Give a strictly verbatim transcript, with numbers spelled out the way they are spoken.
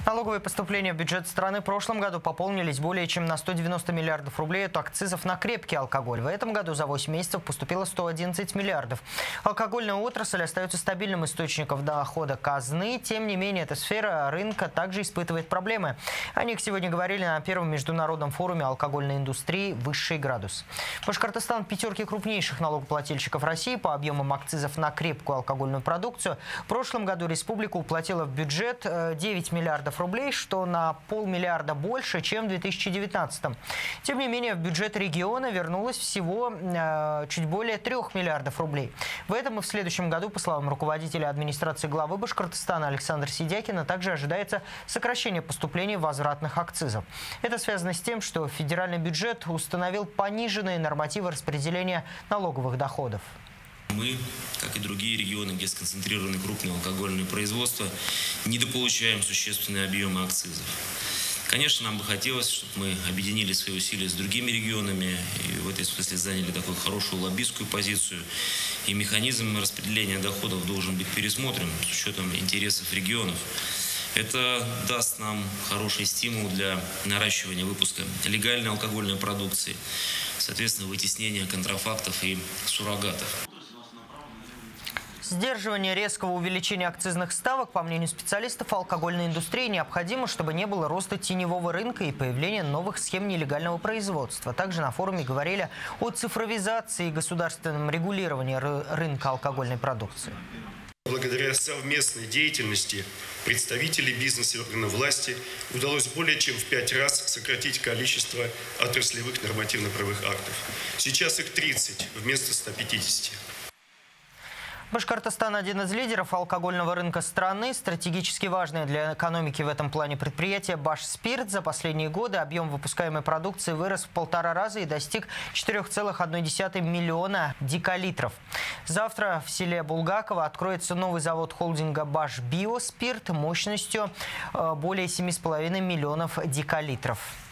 Налоговые поступления в бюджет страны в прошлом году пополнились более чем на сто девяносто миллиардов рублей от акцизов на крепкий алкоголь. В этом году за восемь месяцев поступило сто одиннадцать миллиардов. Алкогольная отрасль остается стабильным источником дохода казны. Тем не менее, эта сфера рынка также испытывает проблемы. О них сегодня говорили на первом международном форуме алкогольной индустрии «Высший градус». Башкортостан в пятерке крупнейших налогоплательщиков России по объемам акцизов на крепкую алкогольную продукцию. В прошлом году республика уплатила в бюджет девять миллиардов рублей, что на полмиллиарда больше, чем в две тысячи девятнадцатом. Тем не менее, в бюджет региона вернулось всего э, чуть более трех миллиардов рублей. В этом и в следующем году, по словам руководителя администрации главы Башкортостана Александра Сидякина, также ожидается сокращение поступлений возвратных акцизов. Это связано с тем, что федеральный бюджет установил пониженные нормативы распределения налоговых доходов. Мы, как и другие регионы, где сконцентрированы крупные алкогольные производства, недополучаем существенные объемы акцизов. Конечно, нам бы хотелось, чтобы мы объединили свои усилия с другими регионами и в этой смысле заняли такую хорошую лоббистскую позицию. И механизм распределения доходов должен быть пересмотрен с учетом интересов регионов. Это даст нам хороший стимул для наращивания выпуска легальной алкогольной продукции, соответственно, вытеснения контрафактов и суррогатов. Сдерживание резкого увеличения акцизных ставок, по мнению специалистов алкогольной индустрии, необходимо, чтобы не было роста теневого рынка и появления новых схем нелегального производства. Также на форуме говорили о цифровизации и государственном регулировании рынка алкогольной продукции. Благодаря совместной деятельности представителей бизнеса и органов власти удалось более чем в пять раз сократить количество отраслевых нормативно-правовых актов. Сейчас их тридцать вместо ста пятидесяти. Башкортостан – один из лидеров алкогольного рынка страны. Стратегически важное для экономики в этом плане предприятие «Башспирт». За последние годы объем выпускаемой продукции вырос в полтора раза и достиг четырёх целых одной десятой миллиона декалитров. Завтра в селе Булгаково откроется новый завод холдинга «Башбиоспирт» мощностью более семи с половиной миллионов декалитров.